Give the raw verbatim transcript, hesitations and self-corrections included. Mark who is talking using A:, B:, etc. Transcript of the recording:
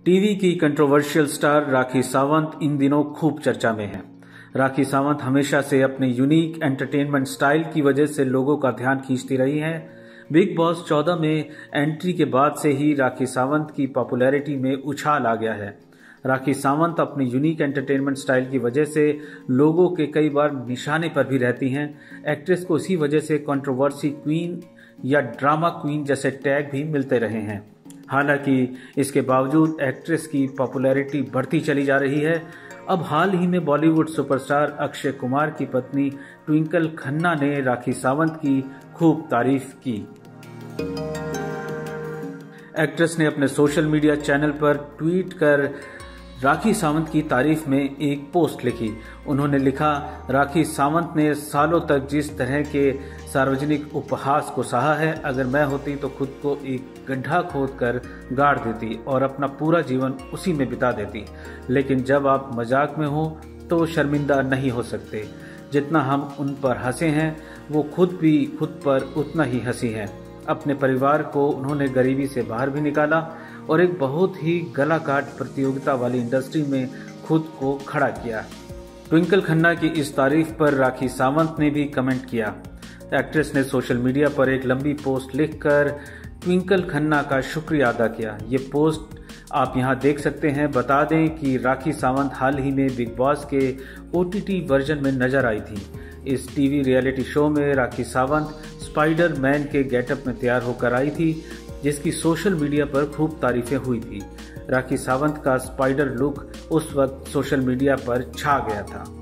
A: TV की controversial star Rakhi Sawant इन दिनों खूब चर्चा में है। राखी सावंत हमेशा से अपने यूनिक एंटरटेनमेंट स्टाइल की वजह से लोगों का ध्यान खींचती रही हैं। बिग बॉस चौदह में एंट्री के बाद से ही राखी सावंत की पॉपुलैरिटी में उछाल आ गया है। राखी सावंत अपने यूनिक एंटरटेनमेंट स्टाइल की वजह से लोगों के कई बार निशाने पर भी रहती हैं। एक्ट्रेस को इसी वजह से कंट्रोवर्सी क्वीन या ड्रामा क्वीन जैसे टैग भी मिलते रहे हैं। हालांकि इसके बावजूद एक्ट्रेस की पॉपुलैरिटी बढ़ती चली जा रही है। अब हाल ही में बॉलीवुड सुपरस्टार अक्षय कुमार की पत्नी ट्विंकल खन्ना ने राखी सावंत की खूब तारीफ की। एक्ट्रेस ने अपने सोशल मीडिया चैनल पर ट्वीट कर राखी सावंत की तारीफ में एक पोस्ट लिखी। उन्होंने लिखा, राखी सावंत ने सालों तक जिस तरह के सार्वजनिक उपहास को सहा है, अगर मैं होती तो खुद को एक गड्ढा खोदकर गाड़ देती और अपना पूरा जीवन उसी में बिता देती। लेकिन जब आप मजाक में हो तो शर्मिंदा नहीं हो सकते। जितना हम उन पर हंसे हैं वो खुद भी खुद पर उतना ही हंसी है। अपने परिवार को उन्होंने गरीबी से बाहर भी निकाला और एक बहुत ही गला काट प्रतियोगिता वाली इंडस्ट्री में खुद को खड़ा किया। ट्विंकल खन्ना की इस तारीफ पर राखी सावंत ने भी कमेंट किया। एक्ट्रेस ने सोशल मीडिया पर एक लंबी पोस्ट लिखकर ट्विंकल खन्ना का शुक्रिया अदा किया। ये पोस्ट आप यहाँ देख सकते हैं। बता दें कि राखी सावंत हाल ही में बिग बॉस के ओटीटी वर्जन में नजर आई थी। इस टीवी रियलिटी शो में राखी सावंत स्पाइडर मैन के गेटअप में तैयार होकर आई थी, जिसकी सोशल मीडिया पर खूब तारीफें हुई थी। राखी सावंत का स्पाइडर लुक उस वक्त सोशल मीडिया पर छा गया था।